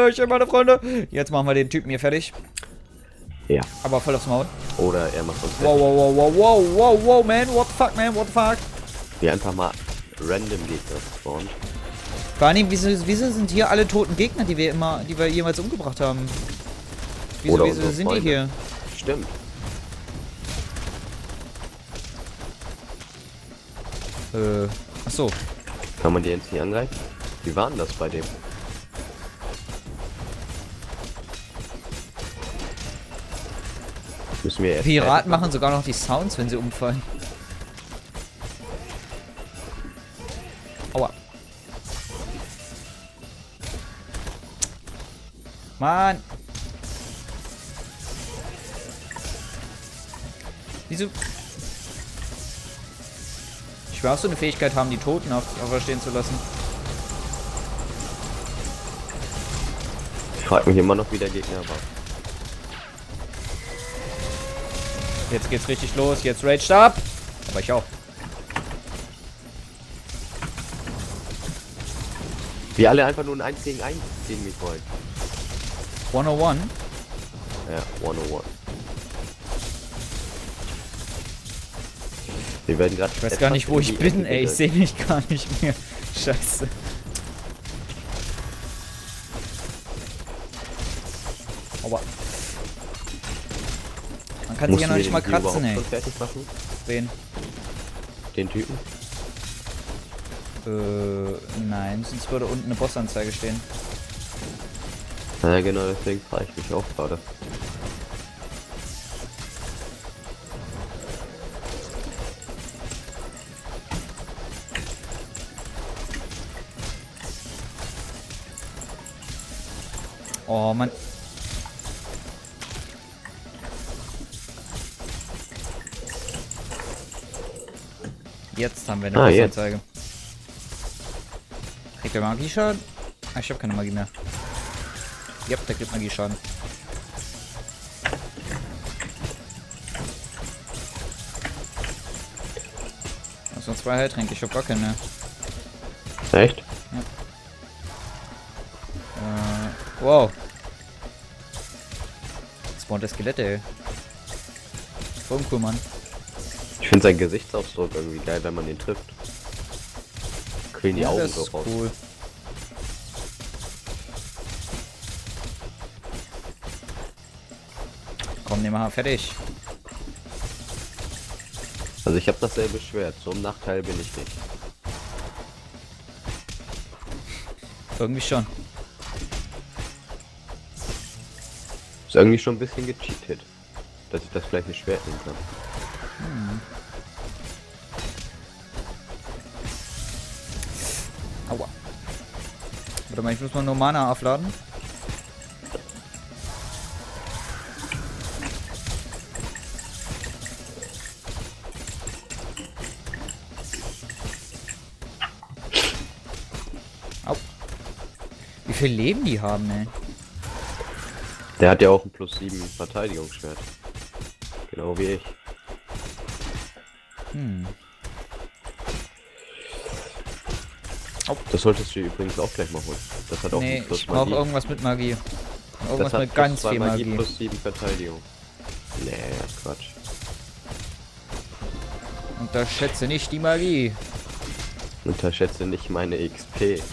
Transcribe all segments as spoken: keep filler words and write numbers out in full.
Hallöchen, meine Freunde. Jetzt machen wir den Typen hier fertig. Ja. Aber voll aufs Maul. Oder er macht uns Wow, wow, wow, wow, wow, wow, wow, man. What the fuck, man, what the fuck. wir einfach mal random Gegner spawnen. Vor allem, wieso, wieso sind hier alle toten Gegner, die wir immer, die wir jemals umgebracht haben? Wieso, Oder wieso unsere sind die Freunde. hier? Stimmt. Äh, achso. Kann man die jetzt nicht angreifen? Wie war denn das bei dem? Müssen wir erst Piraten machen sogar noch die Sounds, wenn sie umfallen. Aua. Mann. Wieso? Ich will auch so eine Fähigkeit haben, die Toten auf, auferstehen zu lassen. Ich frage mich immer noch, wie der Gegner war. Jetzt geht's richtig los. Jetzt raged ab. Aber ich auch. Wir alle einfach nur ein eins gegen eins gegen mich wollen. hundertundeins. Ja, hundertundeins. Wir werden gerade. Ich weiß gar nicht, wo ich bin, ey. Ich sehe mich gar nicht mehr. Scheiße. Aber man kann sich ja noch nicht mal kratzen, ey. Fertig machen? Wen? Den Typen? Äh, nein, sonst würde unten eine Bossanzeige stehen. Ja, genau, deswegen frage ich mich auch gerade. Oh, Mann. Jetzt haben wir eine Ah, Bossanzeige. Kriegt der Magieschaden? Ah, ich habe keine Magie mehr. Ja, der kriegt Magieschaden. Das sind zwei Heiltränke, ich hab gar keine mehr. Echt? Äh, wow. Spawnt der Skelette, ey. Voll cool, Mann. Ich finde seinen Gesichtsausdruck irgendwie geil, wenn man ihn trifft. Quillen die Ja, Augen das so ist raus. cool. Komm, nehmen wir mal fertig. Also ich habe dasselbe Schwert, so ein Nachteil bin ich nicht. Irgendwie schon. Ist irgendwie schon ein bisschen gecheatet, dass ich das gleiche Schwert nehmen kann. Hm. Aua. Warte mal, ich muss mal nur Mana aufladen. Au. Wie viel Leben die haben, ey? Der hat ja auch ein plus sieben Verteidigungsschwert. Genau wie ich. Hm. Das solltest du übrigens auch gleich mal holen. Das hat auch Nee, ein plus ich brauche Magie. irgendwas mit Magie. Irgendwas Das hat mit plus ganz zwei viel Magie Magie. plus sieben Verteidigung. Nee, Quatsch. Unterschätze nicht die Magie. Unterschätze nicht meine X P.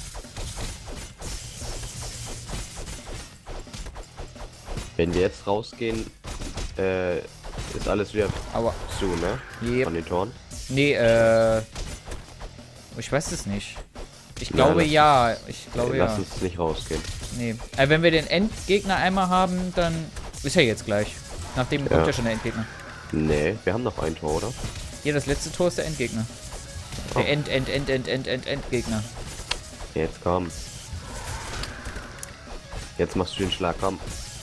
Wenn wir jetzt rausgehen, äh, ist alles wieder Aua. zu, ne? Yep. Von den Toren. Nee, äh. Ich weiß es nicht. Ich Na, glaube lass ja. Ich glaube Äh, ja. Lass uns nicht rausgehen. Nee. Äh, wenn wir den Endgegner einmal haben, dann ist er jetzt gleich. Nachdem Ja. kommt ja schon der Endgegner. Nee, wir haben noch ein Tor, oder? Hier, das letzte Tor ist der Endgegner. Oh. Der End, End, End, End, End, End, Endgegner. Jetzt komm. Jetzt machst du den Schlag, komm.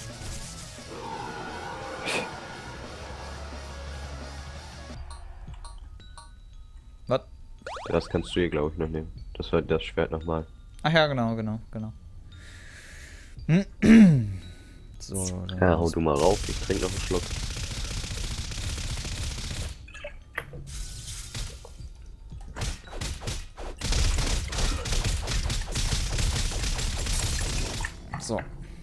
Was? Das kannst du hier, glaube ich, noch nehmen. Das war das Schwert nochmal. Ach ja, genau, genau, genau. So, dann Ja, hau du mal rauf, ich trinke noch einen Schluck. So.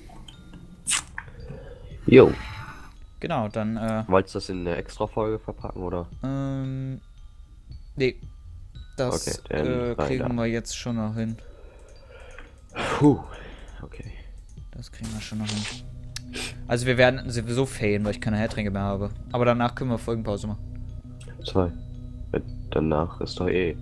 Jo. Genau, dann, äh... Wolltest du das in eine Extra-Folge verpacken, oder? Ähm... Nee. Das Okay, dann äh, rein kriegen da. wir jetzt schon noch hin. Puh. Okay. Das kriegen wir schon noch hin. Also wir werden sowieso failen, weil ich keine Heiltränke mehr habe. Aber danach können wir Folgenpause machen. Zwei. Danach ist doch eh.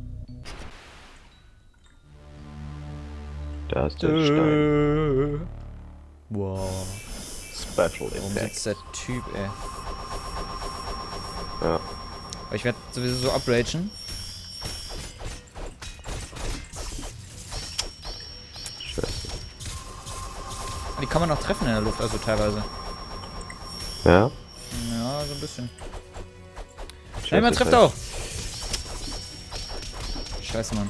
Da ist der Stein. Wow. Special Warum Effect. sitzt der Typ, ey? Ja. Aber ich werde sowieso so upragen. Scheiße. Die kann man noch treffen in der Luft, also teilweise. Ja? Ja, so ein bisschen. Scheiße, Nein, man trifft Scheiße. auch. Scheiße, Mann.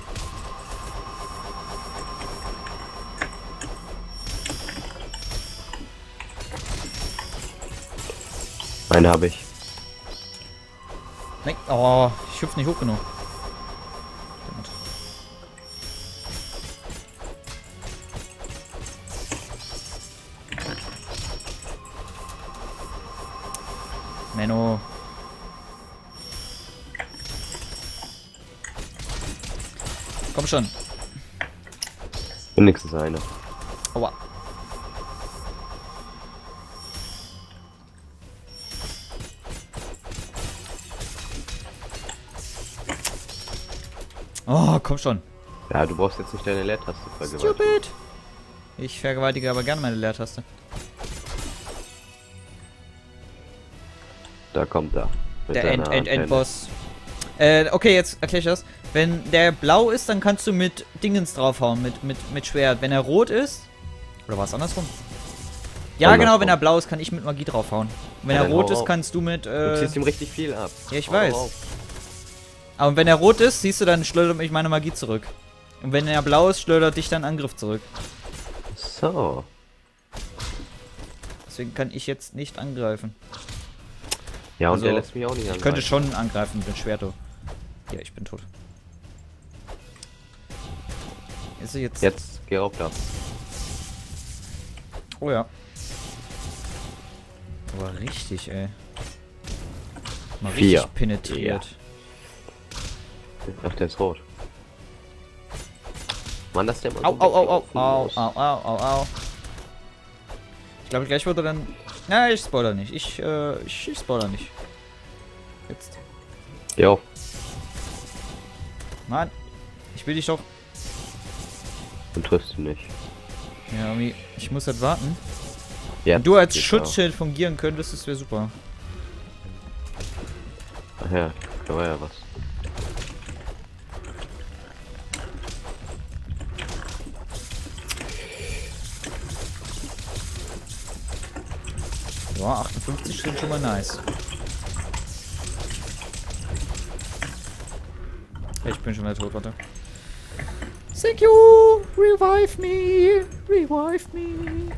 Einen habe ich. Nein. Oh, ich hüpfe nicht hoch genug. Damit. Menno. Komm schon. Wenigstens eine. Aua. Oh, komm schon. Ja, du brauchst jetzt nicht deine Leertaste vergewaltigen. Stupid. Ich vergewaltige aber gerne meine Leertaste. Da kommt er. Mit Der seiner End, End, Antenne. Endboss. Äh, okay, jetzt erkläre ich das. Wenn der blau ist, dann kannst du mit Dingens draufhauen, mit, mit, mit Schwert. Wenn er rot ist... Oder war es andersrum? Ja, Andersrum. genau, wenn er blau ist, kann ich mit Magie draufhauen. Und wenn Ja, er dann rot hau ist, auf. kannst du mit... Du Äh, ziehst ihm richtig viel ab. ja, ich Hau weiß. auf. aber wenn er rot ist, siehst du, dann schleudert mich meine Magie zurück. Und wenn er blau ist, schleudert dich dein Angriff zurück. So. Deswegen kann ich jetzt nicht angreifen. Ja, und Also, der lässt mich auch nicht Ich angreifen. könnte schon angreifen mit dem Schwert. Oh. Ja, ich bin tot. Ist er jetzt... Jetzt geh auch da. Oh ja. Aber richtig, ey. Mal richtig Vier. penetriert. Ach, der ist rot. Mann, das ist der mal Au, so au, au, au, weglaufen au, muss. au, au, au, au. Ich glaube, gleich wird er dann... Na, ich spoiler nicht. Ich, äh, ich, ich spoiler nicht. Jetzt. Jo. Mann. Ich will dich doch... Du triffst ihn nicht. Ja, irgendwie... Ich muss halt warten. Ja. Wenn du als geht Schutzschild fungieren könntest, das wäre super. auch. Ach ja, da war ja was. Ja, achtundfünfzig sind schon mal nice. Ich bin schon wieder tot, warte. Thank you! Revive me! Revive me!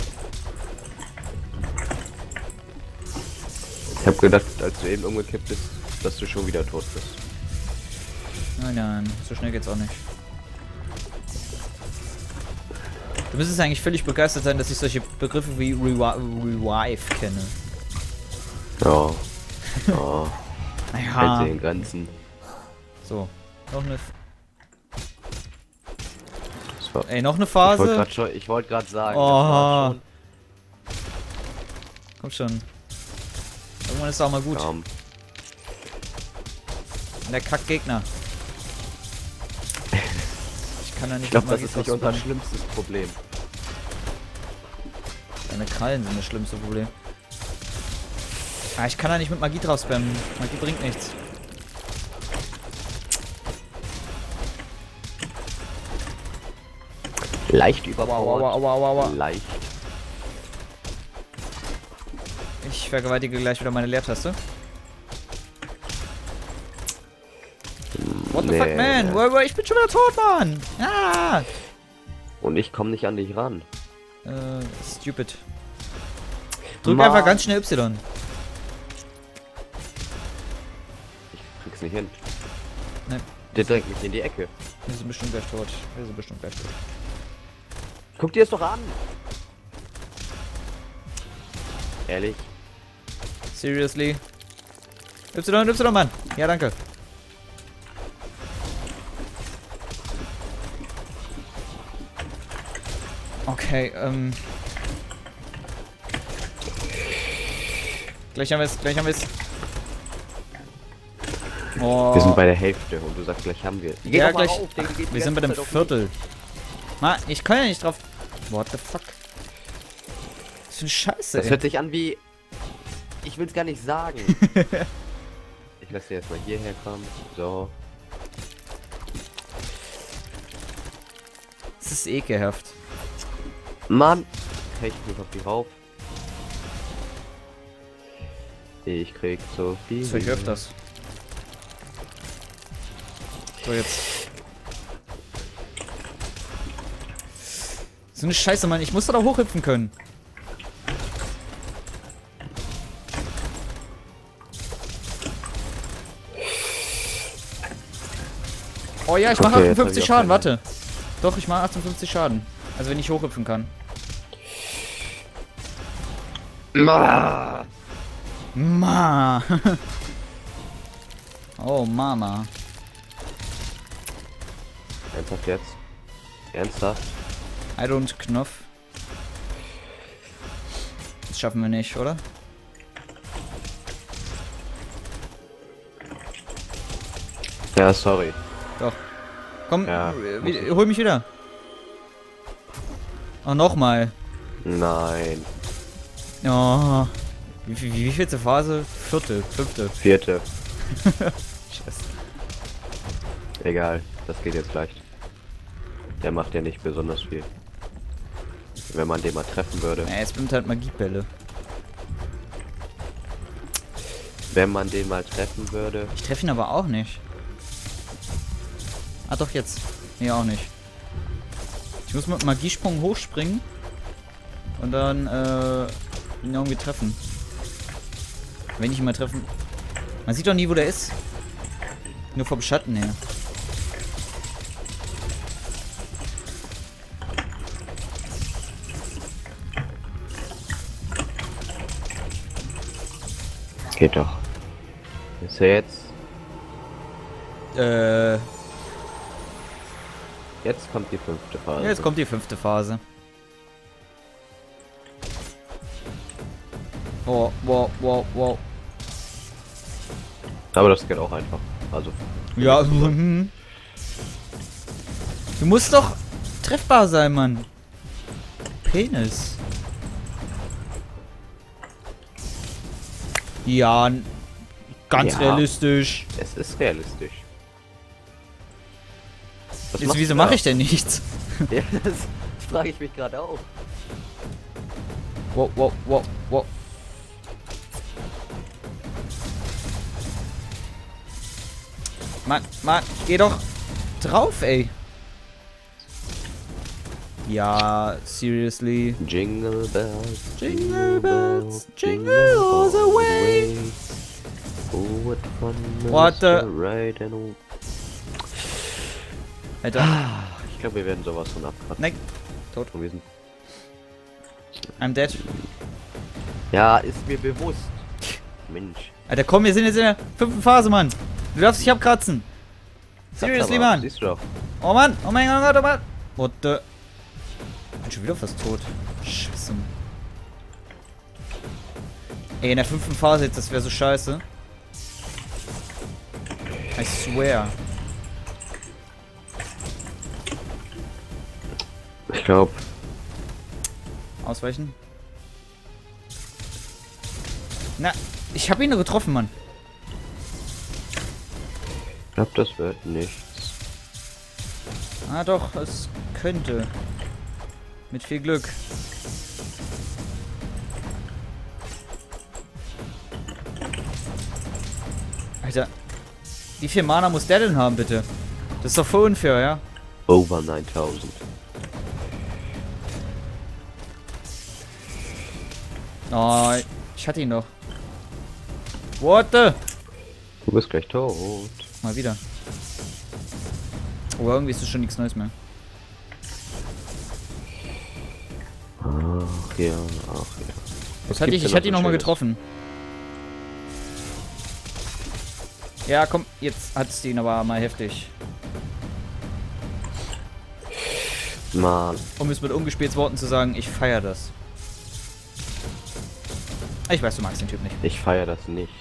Ich hab gedacht, als du eben umgekippt bist, dass du schon wieder tot bist. Nein, nein, so schnell geht's auch nicht. Du müsstest eigentlich völlig begeistert sein, dass ich solche Begriffe wie Revi Revive kenne. Ja. Ja. Naja. Hält sich in Grenzen. So, noch eine... F Das war, Ey, noch eine ich wollte Phase. gerade schon, ich wollte gerade sagen, Oh. das war schon. Komm schon. Irgendwann ist es auch mal gut. Ähm, Und der Kackgegner. Ich kann da nicht ich glaube, mit das Magie ist nicht draus unser machen. schlimmstes Problem. Deine Krallen sind das schlimmste Problem. Ah, ich kann da nicht mit Magie drauf spammen. Magie bringt nichts. Leicht Aua, überpowered. aua, aua, aua, aua. Leicht. Ich vergewaltige gleich wieder meine Leertaste. What the Nee, fuck, man? nee. Wo- wo- Ich bin schon wieder tot, Mann! Ah! Und ich komme nicht an dich ran. Äh, stupid. Drück Mann. einfach ganz schnell Y. Ich krieg's nicht hin. Ne, Der drängt mich in die Ecke. wir sind bestimmt gleich tot. Wir sind bestimmt gleich tot. Guck dir das doch an! Ehrlich? Seriously? Y, Y, Mann. Ja, danke. Okay, ähm... Gleich haben wir es, gleich haben wir es. Oh. Wir sind bei der Hälfte und du sagst, gleich haben wir. Geh ja, gleich. Auf, Ach, wir sind bei dem Viertel. Ma, ich kann ja nicht drauf. What the fuck? Das ist eine Scheiße. Das ey. hört sich an wie. Ich will's gar nicht sagen. Ich lasse dir jetzt mal hierher kommen. So. Das ist ekelhaft. Mann! Ich mich auf die rauf. Ich krieg so viel. Das höre ich öfters. So, jetzt. So eine Scheiße, Mann. Ich muss da hochhüpfen können. Oh ja, ich mache Okay, achtundfünfzig Schaden. Warte. Doch, ich mache achtundfünfzig Schaden. Also wenn ich hochhüpfen kann. Ma. Ma. Oh, Mama. Ernsthaft jetzt? Ernsthaft? I don't Knopf. Das schaffen wir nicht, oder? Ja, sorry. Doch. Komm, Ja, wie, hol mich wieder. Oh, nochmal. Nein. Oh. Wie, wie, wie vielte Phase? Vierte, fünfte. Vierte. Scheiße. Egal, das geht jetzt leicht. Der macht ja nicht besonders viel. Wenn man den mal treffen würde. Ja, jetzt nimmt halt Magiebälle. Wenn man den mal treffen würde. Ich treffe ihn aber auch nicht. Ah doch, jetzt. Nee, auch nicht. Ich muss mit Magiesprung hochspringen. Und dann, äh, ihn irgendwie treffen. Wenn ich ihn mal treffen. Man sieht doch nie, wo der ist. Nur vom Schatten her. Geht doch. Ist er jetzt? Äh. Jetzt kommt die fünfte Phase. Jetzt kommt die fünfte Phase. Oh, wow, wow, wow. Aber das geht auch einfach. Also. Ja, mhm. Du musst doch treffbar sein, Mann. Penis. Ja, ganz Ja. realistisch. Es ist realistisch. Was Jetzt, machst wieso du mache da? ich denn nichts? Ja, das frage ich mich gerade auch. Wow, wow, wow, wow. Mann, Mann, geh doch drauf, ey. Ja, seriously. Jingle bells, Jingle bells, jingle all the way. Oh, what fun What the- to ride and all. Alter, Ich glaube, wir werden sowas von abkratzen. nein, tot. Und wir sind- I'm dead. Ja, ist mir bewusst. Mensch. Alter, komm, wir sind jetzt in der fünften Phase, Mann. Du darfst dich abkratzen. Seriously, Aber, Mann. Siehst du doch. Oh Mann, oh mein Gott, oh Mann. What the... Ich bin schon wieder fast tot. Scheiße. Ey, in der fünften Phase jetzt, das wäre so scheiße. I swear. Ich glaube, Ausweichen. Na, ich habe ihn nur getroffen, Mann. ich glaube, das wird nichts. Ah doch, es könnte. Mit viel Glück. Alter. Wie viel Mana muss der denn haben, bitte? Das ist doch voll unfair, ja? Over neuntausend. Oh, ich hatte ihn doch. What the? Du bist gleich tot. Mal wieder. Oh, irgendwie ist das schon nichts Neues mehr. Ach ja, ach ja. Was hatte ich? Ich hatte ihn nochmal getroffen. Ja, komm, jetzt hat es ihn aber mal heftig. Mann. Um es mit umgespielten Worten zu sagen, ich feiere das. Ich weiß, du magst den Typ nicht. Ich feiere das nicht.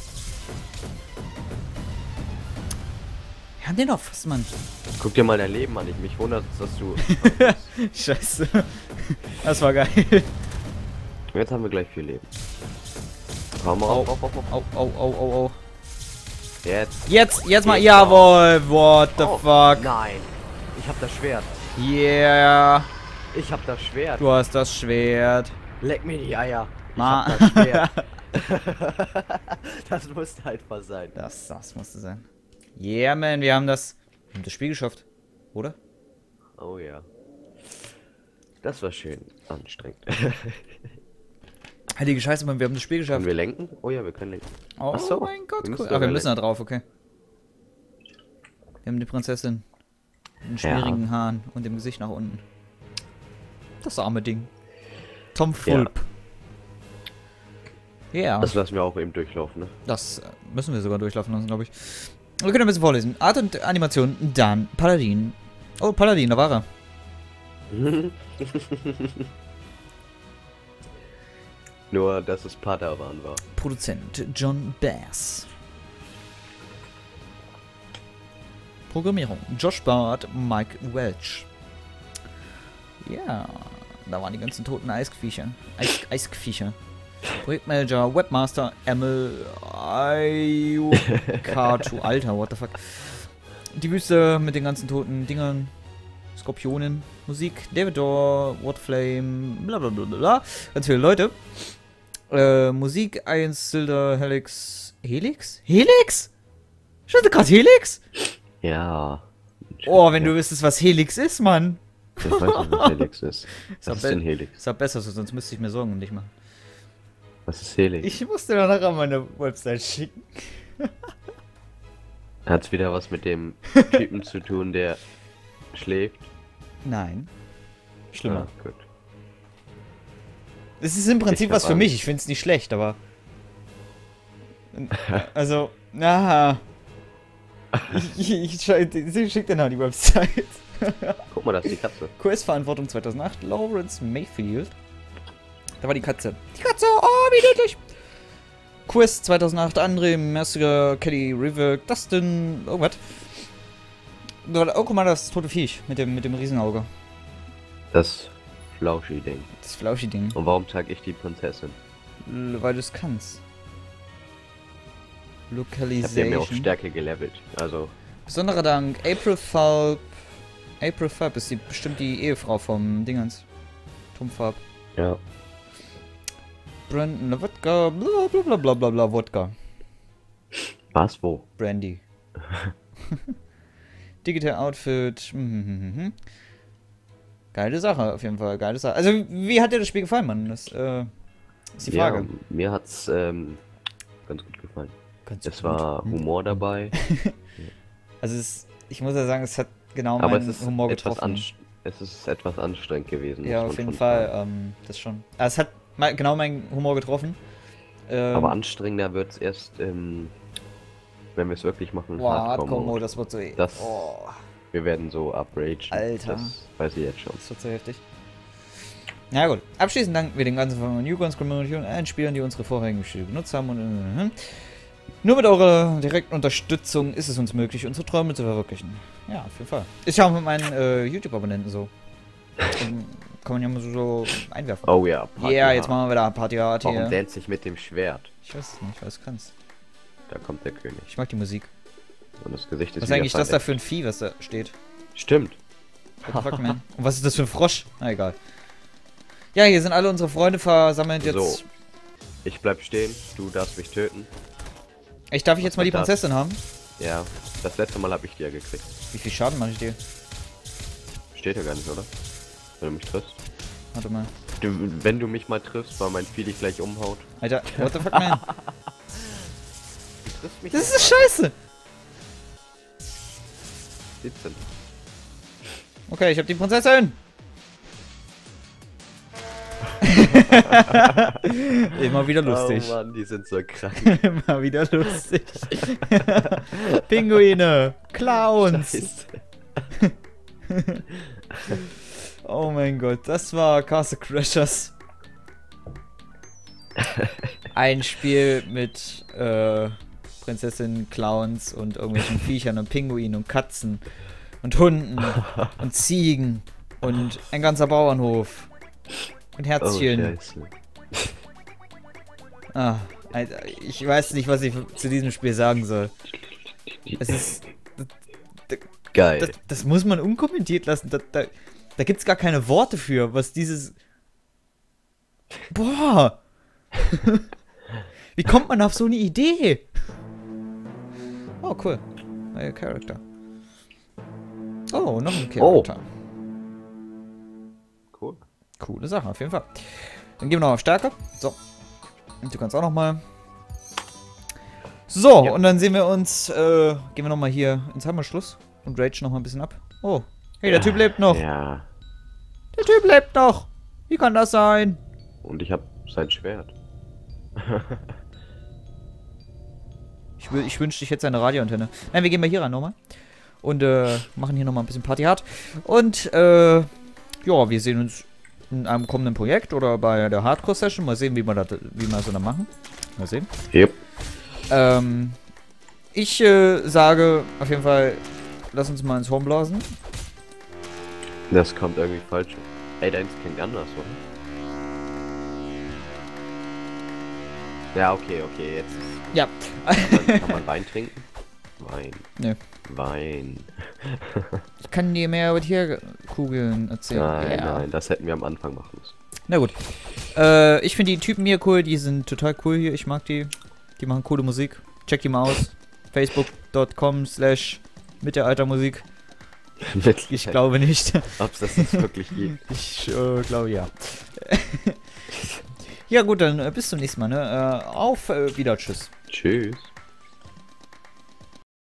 Wir haben den doch fast, Mann. Guck dir mal dein Leben an. Ich mich wundert, dass du... Scheiße. Das war geil. Jetzt haben wir gleich viel Leben. Komm mal Au, auf, auf, auf, auf. au, au, au, au, au. Jetzt. Jetzt, jetzt mal, Jetzt jawohl, what the Oh, fuck. Nein. Ich hab das Schwert. Yeah. Ich hab das Schwert. Du hast das Schwert. Leck mir die Eier. Ich Ma hab das Schwert. Das musste einfach sein. Das, das musste sein. Yeah, man, wir haben das, wir haben das Spiel geschafft, oder? Oh ja. Das war schön anstrengend. Heilige Scheiße, Mann, wir haben das Spiel geschafft. Können wir lenken? Oh ja, wir können lenken. Oh Ach so, mein Gott, wir cool. müssen Ach, wir da müssen da drauf, okay. Wir haben die Prinzessin. Den schmierigen Ja. Haaren und dem Gesicht nach unten. Das arme Ding. Tom Fulp. Ja. Yeah. Das lassen wir auch eben durchlaufen, ne? Das müssen wir sogar durchlaufen lassen, glaube ich. Wir können ein bisschen vorlesen. Art und Animation, dann Paladin. Oh, Paladin, da war er. Nur, dass es Padawan war. Produzent John Bass. Programmierung Josh Bart, Mike Welch. Ja, da waren die ganzen toten Eisviecher. Eis Eisviecher. Projektmanager, Webmaster, Emil, Ayukatu, Alter, what the fuck. Die Wüste mit den ganzen toten Dingern, Skorpionen, Musik, David Dorr, Wordflame, bla bla bla bla, ganz viele Leute. Äh, Musik, Ian Silder, Helix, Helix? Helix? Stand da gerade Helix? Ja. Oh, wenn du wüsstest, was Helix ist, Mann. Ich weiß nicht, was Helix ist. Was ist denn Helix? Ist doch besser, sonst müsste ich mir Sorgen um dich machen. Was ist Helix? Ich musste dir nachher meine Website schicken. Hat's wieder was mit dem Typen zu tun, der schläft? Nein. Schlimmer. Ah, gut. Das ist im Prinzip Ich hab was für Angst. mich. Ich finde es nicht schlecht, aber... Also, na. Ich, ich, ich, ich schick dir nachher die Website. Guck mal, das ist die Katze. Q S-Verantwortung zweitausendacht, Lawrence Mayfield. Da war die Katze. Die Katze, oh, wie niedlich. Q S zweitausendacht, André, Mercier, Kelly, River, Dustin, irgendwas. Oh, guck mal, das tote Viech mit dem, mit dem Riesenauge. Das Flauschi-Ding. Das Flauschi-Ding. Und warum trage ich die Prinzessin? L- Weil du es kannst. Ich hab ja Localization. mir auch Stärke gelevelt. Also, Besonderer Dank, April Falb. April Falb ist die, bestimmt die Ehefrau vom Dingens. Tom Falb. ja. Brandon Wodka, bla bla bla bla bla bla Wodka. Was, wo? Brandy. Digital Outfit. Mhm. Geile Sache, auf jeden Fall. Geile Sache. Also, wie hat dir das Spiel gefallen, Mann? Das äh, ist die Frage. Ja, mir hat's ähm, ganz gut gefallen. Ganz Es gut. war Humor dabei. Also, es, ich muss ja sagen, es hat genau Aber meinen es ist, Humor etwas getroffen. anst- es ist etwas anstrengend gewesen. Ja, muss auf man jeden schon Fall. sagen. Ähm, das schon. Also, es hat me- genau meinen Humor getroffen. Ähm, Aber anstrengender wird's erst, ähm, wenn wir es wirklich machen. boah, Hardcore Hardcore-Mode. Mode, das wird so. Das- Oh, Wir werden so upragen. Alter. Das weiß ich jetzt schon. das wird so heftig. Na gut. Abschließend danken wir den ganzen von Newcons Community und allen Spielern, die unsere vorherigen Spiele genutzt haben. Und äh, nur mit eurer direkten Unterstützung ist es uns möglich, unsere Träume zu verwirklichen. Ja, auf jeden Fall. Ist ja auch mit meinen äh, YouTube-Abonnenten so. Ähm, Kann man ja mal so, so einwerfen. Oh ja, Ja, Party yeah, jetzt hard. machen wir wieder Party Hard Warum hier. dance ich mit dem Schwert? Ich weiß es nicht, was du kannst. Da kommt der König. Ich mag die Musik. Und das Gesicht ist Was ist wieder eigentlich das da verdeckt. für ein Vieh, was da steht? Stimmt. What the fuck, man? Und was ist das für ein Frosch? Na egal. Ja, hier sind alle unsere Freunde versammelt jetzt. So. Ich bleib stehen, du darfst mich töten. Ich darf ich jetzt mal die das? Prinzessin haben? Ja, das letzte Mal habe ich die ja gekriegt. Wie viel Schaden mache ich dir? Steht ja gar nicht, oder? Wenn du mich triffst. Warte mal. Du, wenn du mich mal triffst, weil mein Vieh dich gleich umhaut. Alter, what the fuck, man? Du triffst mich Das nicht ist mal. scheiße! siebzehn. Okay, ich hab die Prinzessin! Immer wieder lustig. Oh Mann, die sind so krank. Immer wieder lustig. Pinguine, Clowns. Scheiße. Oh mein Gott, das war Castle Crashers. Ein Spiel mit äh, Prinzessinnen, Clowns und irgendwelchen Viechern und Pinguinen und Katzen und Hunden und Ziegen und ein ganzer Bauernhof und Herzchen. Oh, Scheiße. Ah, Alter, ich weiß nicht, was ich zu diesem Spiel sagen soll. Es ist... Geil. Das, das muss man unkommentiert lassen. Da, da, da gibt es gar keine Worte für, was dieses... Boah! Wie kommt man auf so eine Idee? Oh, cool. Neuer Charakter. Oh, noch ein Charakter. Oh. Cool. Coole Sache, auf jeden Fall. Dann gehen wir noch auf Stärke. So. Und du kannst auch noch mal. So, ja. Und dann sehen wir uns, äh, gehen wir noch mal hier ins Hammerschluss und rage noch mal ein bisschen ab. Oh, hey, der Typ lebt noch. Ja. Der Typ lebt noch. Wie kann das sein? Und ich habe sein Schwert. ich ich wünschte, ich hätte seine Radioantenne. Nein, wir gehen mal hier ran nochmal. Und äh, machen hier nochmal ein bisschen Party hart. Und äh, ja, wir sehen uns in einem kommenden Projekt oder bei der Hardcore-Session. Mal sehen, wie wir das, wie wir das dann machen. Mal sehen. Yep. Ähm, ich äh, sage auf jeden Fall, lass uns mal ins Horn blasen. Das kommt irgendwie falsch. Ey, deins klingt anders, oder? Ja, okay, okay, jetzt. Ja. Kann man, kann man Wein trinken? Wein. Nö. Wein. Ich kann dir mehr über Tierkugeln erzählen. Nein, ja. nein, das hätten wir am Anfang machen müssen. Na gut. Äh, ich finde die Typen hier cool, die sind total cool hier. Ich mag die. Die machen coole Musik. Check die mal aus. Facebook Punkt com slash mit der alter Musik. Ich glaube nicht. Ob es das jetzt wirklich gibt. Ich äh, glaube ja. Ja gut, dann äh, bis zum nächsten Mal. Ne? Äh, auf äh, wieder. Tschüss. Tschüss.